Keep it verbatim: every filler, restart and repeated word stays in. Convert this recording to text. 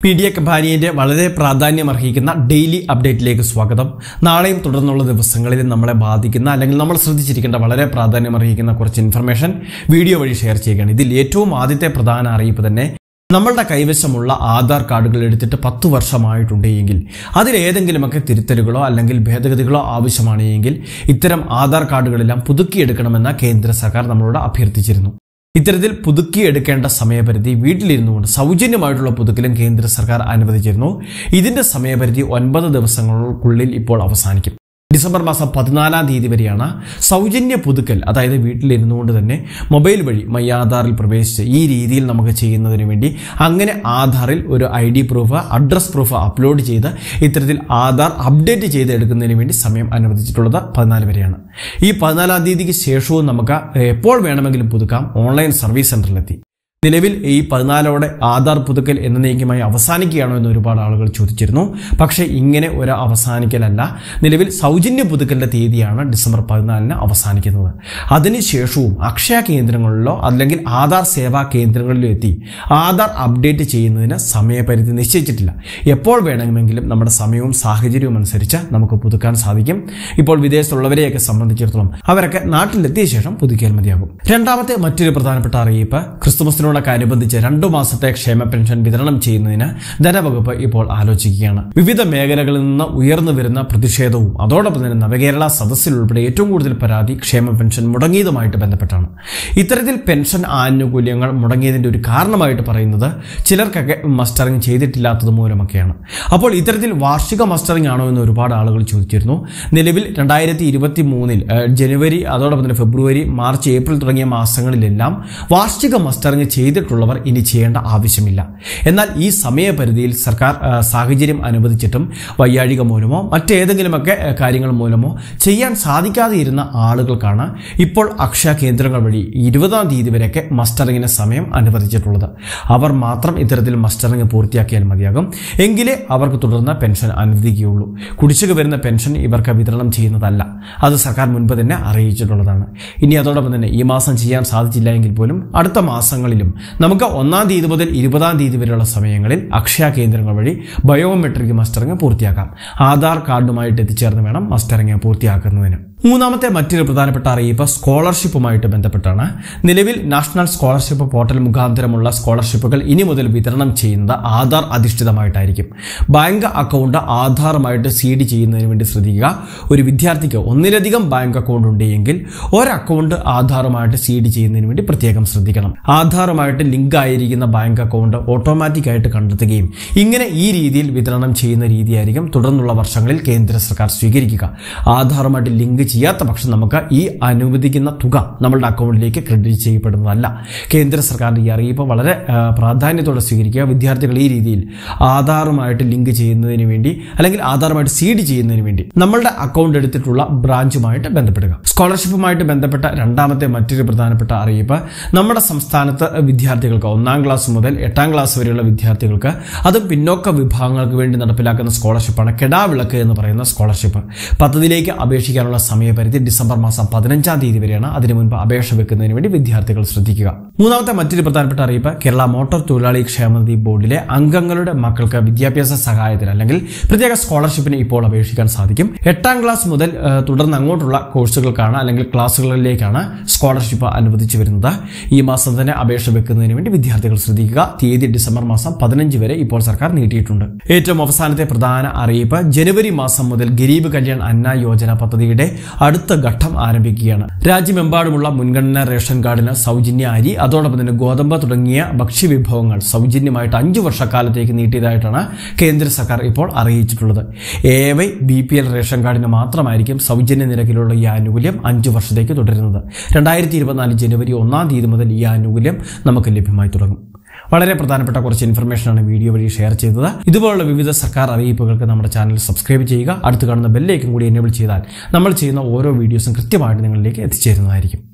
Media കമ്പാനിയുടെ വളരെ പ്രാധാന്യമർഹിക്കുന്ന daily അപ്ഡേറ്റിലേക്ക് സ്വാഗതം. നാളെയും തുടർന്നുള്ള ദിവസങ്ങളിൽ നമ്മളെ ബാധിക്കുന്ന അല്ലെങ്കിൽ നമ്മൾ ശ്രദ്ധിച്ചിരിക്കേണ്ട വളരെ പ്രാധാന്യമർഹിക്കുന്ന കുറച്ച് ഇൻഫർമേഷൻ വീഡിയോ വഴി ഷെയർ ചെയ്യുകയാണ്. ഇതിൽ ഏറ്റവും ആദ്യത്തെ പ്രധാന അറിയിപ്പ് തന്നെ നമ്മളുടെ കൈവശമുള്ള ആധാർ കാർഡുകൾ എടുത്തിട്ട് പത്ത് വർഷമായിട്ടുണ്ടെങ്കിൽ അതിലേതെങ്കിലുമൊക്കെ തിരുത്തലുകളോ അല്ലെങ്കിൽ ഭേദഗതികളോ ആവശ്യമാണെങ്കിൽ ഇത്തരം ആധാർ കാർഡുകളെല്ലാം പുതുക്കിയെടുക്കണമെന്ന കേന്ദ്ര സർക്കാർ നമ്മളോട് അഭ്യർത്ഥിച്ചിരുന്നു. ഇത്തരത്തിൽ പുതുക്കിയെടുക്കേണ്ട സമയപരിധി വീട്ടിലിരുന്നുകൊണ്ട് സൗജന്യമായിട്ടുള്ള പുതുക്കലും കേന്ദ്ര സർക്കാർ അനുവദിച്ചിരുന്നു. ഇതിന്റെ സമയപരിധി ഒൻപത് ദിവസങ്ങൾക്കുള്ളിൽ ഇപ്പോൾ അവസാനിക്കും. ഡിസംബർ മാസം പതിനാലാം തീയതി വരെയാണ് സൗജന്യ പുതുക്കൽ, അതായത് വീട്ടിലിരുന്നുകൊണ്ട് തന്നെ മൊബൈൽ വഴി മൈ ആധാറിൽ പ്രവേശിച്ച് ഈ രീതിയിൽ നമുക്ക് ചെയ്യുന്നതിന് വേണ്ടി അങ്ങനെ ആധാറിൽ ഒരു I D proof, address proof upload ചെയ്ത് ഇത്തരത്തിൽ ആധാർ അപ്ഡേറ്റ് ചെയ്ത് എടുക്കുന്നതിന് വേണ്ടി സമയം അനുവദിച്ചിട്ടുള്ളത് പതിനാല് വരെയാണ്. ഈ പതിനാലാം തീയതിക്ക് ശേഷവും നമുക്ക് എപ്പോൾ വേണമെങ്കിലും പുതുക്കാം. ഓൺലൈൻ സർവീസ് സെന്ററിലെത്തി നിലവിൽ ഈ പതിനാലോടെ ആധാർ പുതുക്കൽ എന്നേക്കുമായി അവസാനിക്കുകയാണോ എന്ന് ഒരുപാട് ആളുകൾ ചോദിച്ചിരുന്നു. പക്ഷേ ഇങ്ങനെ ഒരു അവസാനിക്കലല്ല. നിലവിൽ സൗജന്യ പുതുക്കലിന്റെ തീയതിയാണ് ഡിസംബർ പതിനാലിന് അവസാനിക്കുന്നത്. അതിനുശേഷവും അക്ഷയ കേന്ദ്രങ്ങളിലോ അല്ലെങ്കിൽ ആധാർ സേവാ കേന്ദ്രങ്ങളിലോ എത്തി ആധാർ അപ്ഡേറ്റ് ചെയ്യുന്നതിന് സമയപരിധി നിശ്ചയിച്ചിട്ടില്ല. എപ്പോൾ വേണമെങ്കിലും നമ്മുടെ സമയവും സാഹചര്യവും അനുസരിച്ച് നമുക്ക് പുതുക്കാൻ സാധിക്കും. ഇപ്പോൾ വിദേശത്തുള്ളവരെയൊക്കെ സംബന്ധിച്ചിടത്തോളം അവരൊക്കെ നാട്ടിലെത്തിയ ശേഷം പുതുക്കിയാൽ മതിയാകും. രണ്ടാമത്തെ മറ്റൊരു പ്രധാനപ്പെട്ട അറിയിപ്പ്, ക്രിസ്തുമസിനോട് അനുബന്ധിച്ച് രണ്ടു മാസത്തെ ക്ഷേമ പെൻഷൻ വിതരണം ചെയ്യുന്നതിന് ധനവകുപ്പ് ഇപ്പോൾ ആലോചിക്കുകയാണ്. വിവിധ മേഖലകളിൽ നിന്ന് ഉയർന്നു വരുന്ന പ്രതിഷേധവും അതോടൊപ്പം തന്നെ നവകേരള സദസ്സിൽ ഉൾപ്പെടെ ഏറ്റവും കൂടുതൽ പരാതി ക്ഷേമ പെൻഷൻ മുടങ്ങിയതുമായിട്ട് ബന്ധപ്പെട്ടാണ്. ഇത്തരത്തിൽ പെൻഷൻ ആനുകൂല്യങ്ങൾ മുടങ്ങിയതിന്റെ ഒരു കാരണമായിട്ട് പറയുന്നത് ചിലർക്കൊക്കെ മസ്റ്ററിംഗ് ചെയ്തിട്ടില്ലാത്തത് മൂലമൊക്കെയാണ്. അപ്പോൾ ഇത്തരത്തിൽ വാർഷിക മസ്റ്ററിംഗ് ആണോ എന്ന് ഒരുപാട് ആളുകൾ ചോദിച്ചിരുന്നു. നിലവിൽ രണ്ടായിരത്തി ഇരുപത്തി മൂന്നിൽ ജനുവരി അതോടൊപ്പം തന്നെ ഫെബ്രുവരി, മാർച്ച്, ഏപ്രിൽ തുടങ്ങിയ മാസങ്ങളിലെല്ലാം വാർഷിക മസ്റ്ററിംഗ് ചെയ്തിട്ടുള്ളവർ ഇനി ചെയ്യേണ്ട ആവശ്യമില്ല. എന്നാൽ ഈ സമയപരിധിയിൽ സർക്കാർ സാഹചര്യം അനുവദിച്ചിട്ടും വയ്യാഴിക മൂലമോ മറ്റേതെങ്കിലുമൊക്കെ കാര്യങ്ങൾ മൂലമോ ചെയ്യാൻ സാധിക്കാതെ ഇരുന്ന ആളുകൾക്കാണ് ഇപ്പോൾ അക്ഷയ കേന്ദ്രങ്ങൾ വഴി ഇരുപതാം തീയതി വരെയൊക്കെ മസ്റ്ററിങ്ങിന് സമയം അനുവദിച്ചിട്ടുള്ളത്. അവർ മാത്രം ഇത്തരത്തിൽ മസ്റ്ററിങ് പൂർത്തിയാക്കിയാൽ മതിയാകും. എങ്കിലേ അവർക്ക് തുടർന്ന് പെൻഷൻ അനുവദിക്കുകയുള്ളൂ. കുടിശ്ശിക വരുന്ന പെൻഷൻ ഇവർക്ക് വിതരണം ചെയ്യുന്നതല്ല. അത് സർക്കാർ മുൻപ് തന്നെ അറിയിച്ചിട്ടുള്ളതാണ്. ഇനി അതോടൊപ്പം തന്നെ ഈ മാസം ചെയ്യാൻ സാധിച്ചില്ല എങ്കിൽ പോലും അടുത്ത മാസങ്ങളിലും നമുക്ക് ഒന്നാം തീയതി മുതൽ ഇരുപതാം തീയതി വരെയുള്ള സമയങ്ങളിൽ അക്ഷയ കേന്ദ്രങ്ങൾ വഴി ബയോമെട്രിക് മസ്റ്ററിംഗ് പൂർത്തിയാക്കാം. ആധാർ കാർഡുമായിട്ട് എത്തിച്ചേർന്ന് വേണം മസ്റ്ററിംഗ് പൂർത്തിയാക്കുന്നതിന്. മൂന്നാമത്തെ മറ്റൊരു പ്രധാനപ്പെട്ട അറിയിപ്പ് സ്കോളർഷിപ്പുമായിട്ട് ബന്ധപ്പെട്ടാണ്. നിലവിൽ നാഷണൽ സ്കോളർഷിപ്പ് പോർട്ടൽ മുഖാന്തരമുള്ള സ്കോളർഷിപ്പുകൾ ഇനി മുതൽ വിതരണം ചെയ്യുന്നത് ആധാർ അധിഷ്ഠിതമായിട്ടായിരിക്കും. ബാങ്ക് അക്കൗണ്ട് ആധാറുമായിട്ട് സീഡ് ചെയ്യുന്നതിന് വേണ്ടി ശ്രദ്ധിക്കുക. ഒരു വിദ്യാർത്ഥിക്ക് ഒന്നിലധികം ബാങ്ക് അക്കൗണ്ട് ഉണ്ടെങ്കിൽ ഒരു അക്കൗണ്ട് ആധാറുമായിട്ട് സീഡ് ചെയ്യുന്നതിന് വേണ്ടി പ്രത്യേകം ശ്രദ്ധിക്കണം. ആധാറുമായിട്ട് ലിങ്ക് ആയിരിക്കുന്ന ബാങ്ക് അക്കൗണ്ട് ഓട്ടോമാറ്റിക് ആയിട്ട് കണ്ടെത്തുകയും ഇങ്ങനെ ഈ രീതിയിൽ വിതരണം ചെയ്യുന്ന രീതിയായിരിക്കും തുടർന്നുള്ള വർഷങ്ങളിൽ കേന്ദ്ര സർക്കാർ സ്വീകരിക്കുക. ആധാറുമായിട്ട് ലിങ്ക് ചെയ്യാത്ത പക്ഷം നമുക്ക് ഈ അനുവദിക്കുന്ന തുക നമ്മളുടെ അക്കൗണ്ടിലേക്ക് ക്രെഡിറ്റ് ചെയ്യപ്പെടുന്നതല്ല. കേന്ദ്ര സർക്കാരിന്റെ ഈ അറിയിപ്പ് വളരെ പ്രാധാന്യത്തോടെ സ്വീകരിക്കുക. വിദ്യാർത്ഥികൾ ഈ രീതിയിൽ ആധാറുമായിട്ട് ലിങ്ക് ചെയ്യുന്നതിന് വേണ്ടി അല്ലെങ്കിൽ ആധാറുമായിട്ട് സീഡ് ചെയ്യുന്നതിന് വേണ്ടി നമ്മളുടെ അക്കൗണ്ട് എടുത്തിട്ടുള്ള ബ്രാഞ്ചുമായിട്ട് ബന്ധപ്പെടുക. സ്കോളർഷിപ്പുമായിട്ട് ബന്ധപ്പെട്ട രണ്ടാമത്തെ മറ്റൊരു പ്രധാനപ്പെട്ട അറിയിപ്പ്, നമ്മുടെ സംസ്ഥാനത്ത് വിദ്യാർത്ഥികൾക്ക് ഒന്നാം ക്ലാസ് മുതൽ എട്ടാം ക്ലാസ് വരെയുള്ള വിദ്യാർത്ഥികൾക്ക് അതും പിന്നോക്ക വിഭാഗങ്ങൾക്ക് വേണ്ടി നടപ്പിലാക്കുന്ന സ്കോളർഷിപ്പാണ് കെടാവിളക്ക് എന്ന് പറയുന്ന സ്കോളർഷിപ്പ്. പദ്ധതിയിലേക്ക് അപേക്ഷിക്കാനുള്ള സമയപരിധി ഡിസംബർ മാസം പതിനഞ്ചാം തീയതി വരെയാണ്. അതിനു മുൻപ് അപേക്ഷ വെക്കുന്നതിന് വേണ്ടി വിദ്യാർത്ഥികൾ ശ്രദ്ധിക്കുക. മൂന്നാമത്തെ മറ്റൊരു പ്രധാനപ്പെട്ട അറിയിപ്പ്, കേരള മോട്ടോർ തൊഴിലാളി ക്ഷേമനിധി ബോർഡിലെ അംഗങ്ങളുടെ മക്കൾക്ക് വിദ്യാഭ്യാസ സഹായത്തിന് അല്ലെങ്കിൽ പ്രത്യേക സ്കോളർഷിപ്പിന് ഇപ്പോൾ അപേക്ഷിക്കാൻ സാധിക്കും. എട്ടാം ക്ലാസ് മുതൽ തുടർന്ന് അങ്ങോട്ടുള്ള കോഴ്സുകൾക്കാണ് അല്ലെങ്കിൽ ക്ലാസുകളിലേക്കാണ് സ്കോളർഷിപ്പ് അനുവദിച്ചു വരുന്നത്. ഈ മാസം തന്നെ അപേക്ഷ വെക്കുന്നതിന് വേണ്ടി വിദ്യാർത്ഥികൾ ശ്രദ്ധിക്കുക. തീയതി ഡിസംബർ മാസം പതിനഞ്ച് വരെ ഇപ്പോൾ സർക്കാർ നീട്ടിയിട്ടുണ്ട്. ഏറ്റവും അവസാനത്തെ പ്രധാന അറിയിപ്പ്, ജനുവരി മാസം മുതൽ ഗരീബ് കല്യാൺ അന്ന യോജന പദ്ധതിയുടെ അടുത്ത ഘട്ടം ആരംഭിക്കുകയാണ്. രാജ്യമെമ്പാടുമുള്ള മുൻഗണനാ റേഷൻ കാർഡിന് സൗജന്യ അരി അതോടൊപ്പം തന്നെ ഗോതമ്പ് തുടങ്ങിയ ഭക്ഷ്യവിഭവങ്ങൾ സൗജന്യമായിട്ട് അഞ്ചു വർഷക്കാലത്തേക്ക് നീട്ടിയതായിട്ടാണ് കേന്ദ്ര സർക്കാർ ഇപ്പോൾ അറിയിച്ചിട്ടുള്ളത്. A Y B P L ration കാർഡിന് മാത്രമായിരിക്കും സൗജന്യ നിരക്കിലുള്ള ഈ ആനുകൂല്യം അഞ്ചു വർഷത്തേക്ക് തുടരുന്നത്. രണ്ടായിരത്തി ഇരുപത്തിനാല് ജനുവരി ഒന്നാം തീയതി മുതൽ ഈ ആനുകൂല്യം നമുക്ക് ലഭ്യമായി തുടങ്ങും. വളരെ പ്രധാനപ്പെട്ട കുറച്ച് ഇൻഫർമേഷനാണ് വീഡിയോ വഴി ഷെയർ ചെയ്തത്. ഇതുപോലുള്ള വിവിധ സർക്കാർ അറിയിപ്പുകൾക്ക് നമ്മുടെ ചാനൽ സബ്സ്ക്രൈബ് ചെയ്യുക. അടുത്ത് കാണുന്ന ബെല്ലേക്കും കൂടി എനേബിൾ ചെയ്താൽ നമ്മൾ ചെയ്യുന്ന ഓരോ വീഡിയോസും കൃത്യമായിട്ട് നിങ്ങളിലേക്ക് എത്തിച്ചേരുന്നതായിരിക്കും.